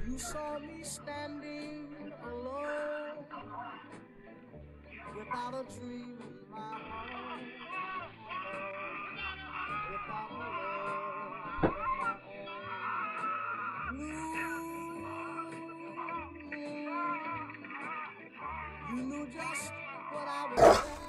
You saw me standing alone, without a dream in my heart, without a love of my own. Blue moon, you knew just what I was saying.